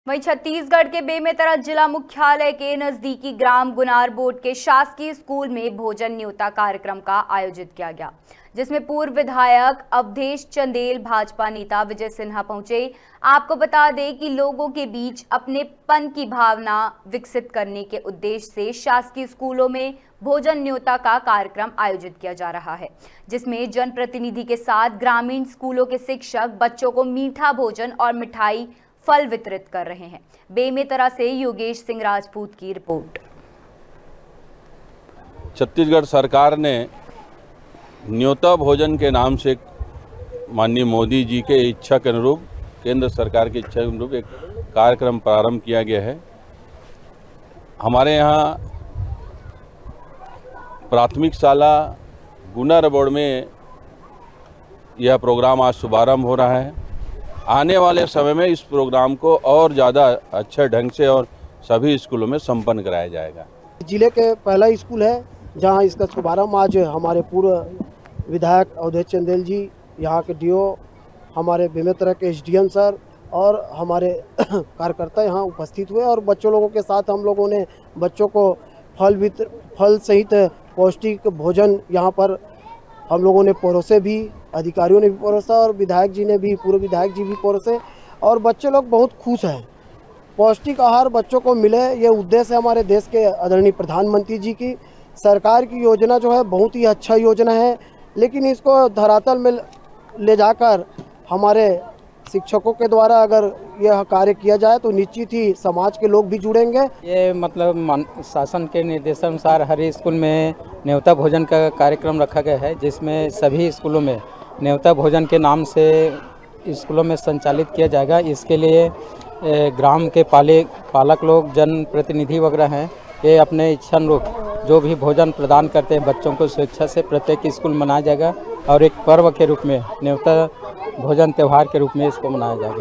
वहीं छत्तीसगढ़ के बेमेतरा जिला मुख्यालय के नजदीकी ग्राम गुनार बोर्ड के शासकीय स्कूल में भोजन न्योता कार्यक्रम का आयोजित किया गया, जिसमें पूर्व विधायक अवधेश चंदेल, भाजपा नेता विजय सिन्हा पहुंचे। आपको बता दें कि लोगों के बीच अपनेपन की भावना विकसित करने के उद्देश्य से शासकीय स्कूलों में भोजन न्योता का कार्यक्रम आयोजित किया जा रहा है, जिसमें जनप्रतिनिधि के साथ ग्रामीण स्कूलों के शिक्षक बच्चों को मीठा भोजन और मिठाई फल वितरित कर रहे हैं। बेमेतरा से योगेश सिंह राजपूत की रिपोर्ट। छत्तीसगढ़ सरकार ने न्योता भोजन के नाम से माननीय मोदी जी के इच्छा के अनुरूप, केंद्र सरकार की इच्छा के अनुरूप एक कार्यक्रम प्रारंभ किया गया है। हमारे यहाँ प्राथमिक शाला गुनार बोर्ड में यह प्रोग्राम आज शुभारंभ हो रहा है। आने वाले समय में इस प्रोग्राम को और ज़्यादा अच्छे ढंग से और सभी स्कूलों में संपन्न कराया जाएगा। जिले के पहला स्कूल है जहां इसका शुभारंभ आज हमारे पूर्व विधायक अवधेश चंदेल जी, यहां के डीओ, हमारे बेमेतरा के एसडीएम सर और हमारे कार्यकर्ता यहां उपस्थित हुए और बच्चों लोगों के साथ हम लोगों ने बच्चों को फल सहित पौष्टिक भोजन यहां पर हम लोगों ने परोसे भी, अधिकारियों ने भी परोसा और विधायक जी ने भी, पूर्व विधायक जी भी परोसे और बच्चे लोग बहुत खुश हैं। पौष्टिक आहार बच्चों को मिले, ये उद्देश्य है हमारे देश के आदरणीय प्रधानमंत्री जी की। सरकार की योजना जो है बहुत ही अच्छा योजना है, लेकिन इसको धरातल में ले जाकर हमारे शिक्षकों के द्वारा अगर यह कार्य किया जाए तो निश्चित ही समाज के लोग भी जुड़ेंगे। ये मतलब शासन के निर्देशानुसार हर स्कूल में न्योता भोजन का कार्यक्रम रखा गया है, जिसमें सभी स्कूलों में न्योता भोजन के नाम से स्कूलों में संचालित किया जाएगा। इसके लिए ग्राम के पालक लोग, जनप्रतिनिधि वगैरह हैं, ये अपने इच्छा अनुरूप जो भी भोजन प्रदान करते हैं बच्चों को स्वेच्छा से प्रत्येक स्कूल मनाया जाएगा और एक पर्व के रूप में न्योता भोजन त्यौहार के रूप में इसको मनाया जाएगा।